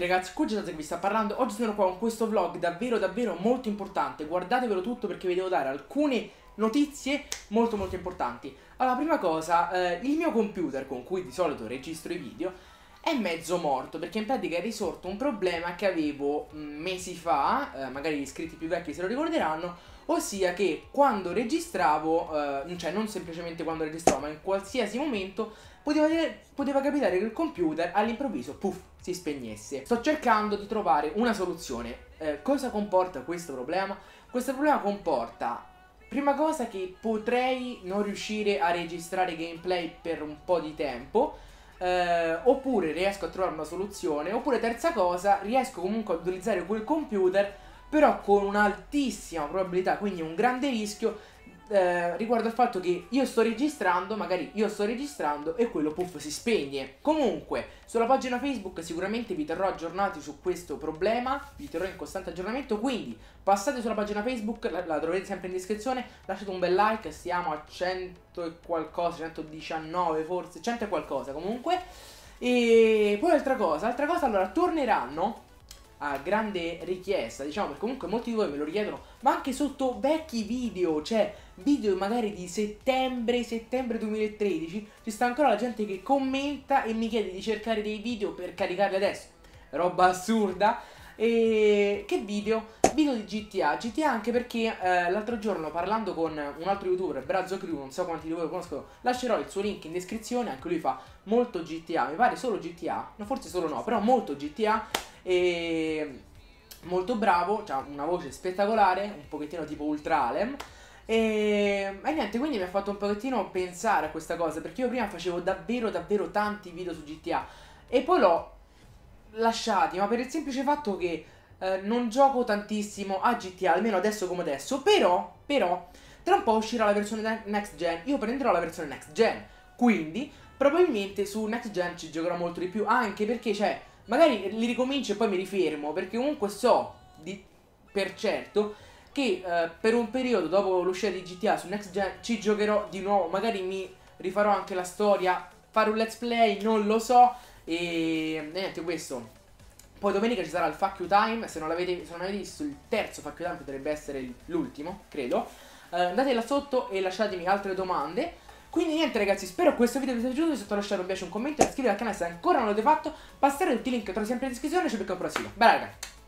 ragazzi, qui che vi sta parlando. Oggi sono qua con questo vlog davvero molto importante. Guardatevelo tutto perché vi devo dare alcune notizie molto importanti. Allora, prima cosa, il mio computer con cui di solito registro i video è mezzo morto, perché in pratica è risorto un problema che avevo mesi fa, magari gli iscritti più vecchi se lo ricorderanno, ossia che quando registravo, cioè non semplicemente quando registravo, ma in qualsiasi momento poteva capitare che il computer all'improvviso, puff, si spegnesse. Sto cercando di trovare una soluzione. Cosa comporta questo problema? Questo problema comporta, prima cosa, che potrei non riuscire a registrare gameplay per un po' di tempo, oppure riesco a trovare una soluzione, oppure terza cosa, riesco comunque ad utilizzare quel computer però con un'altissima probabilità, quindi un grande rischio riguardo al fatto che io sto registrando, magari io sto registrando e quello puff si spegne. Comunque sulla pagina Facebook sicuramente vi terrò aggiornati su questo problema, vi terrò in costante aggiornamento, quindi passate sulla pagina Facebook, la trovate sempre in descrizione, lasciate un bel like, stiamo a 100 e qualcosa, 119 forse, 100 e qualcosa comunque. E poi altra cosa, allora torneranno a grande richiesta, diciamo, perché comunque molti di voi me lo richiedono, ma anche sotto vecchi video, cioè video magari di settembre 2013, ci sta ancora la gente che commenta e mi chiede di cercare dei video per caricarli adesso. Roba assurda. E che video? Video di GTA anche perché l'altro giorno, parlando con un altro youtuber, Brazzo Crew, non so quanti di voi lo conoscono, lascerò il suo link in descrizione, anche lui fa molto GTA, mi pare solo GTA, no, forse solo no, però molto GTA, e molto bravo, ha una voce spettacolare, un pochettino tipo Ultra Alem. E niente, quindi mi ha fatto un pochettino pensare a questa cosa, perché io prima facevo davvero tanti video su GTA e poi l'ho lasciati, ma per il semplice fatto che non gioco tantissimo a GTA, almeno adesso come adesso. Però tra un po' uscirà la versione next gen, io prenderò la versione next gen, quindi probabilmente su next gen ci giocherò molto di più, anche perché, cioè, magari li ricomincio e poi mi rifermo, perché comunque so per certo che per un periodo dopo l'uscita di GTA su next gen ci giocherò di nuovo, magari mi rifarò anche la storia, fare un let's play, non lo so. E niente, questo. Poi domenica ci sarà il Fuck You Time. Se non avete visto il terzo Fuck You Time, potrebbe essere l'ultimo, credo. Andate là sotto e lasciatemi altre domande. Quindi niente ragazzi, spero questo video vi sia piaciuto. Se ti lasciate un piace, un commento e iscrivetevi al canale se ancora non l'avete fatto. Passare tutti i link, trovi sempre in descrizione. Ci becchiamo al prossimo. Bye raga.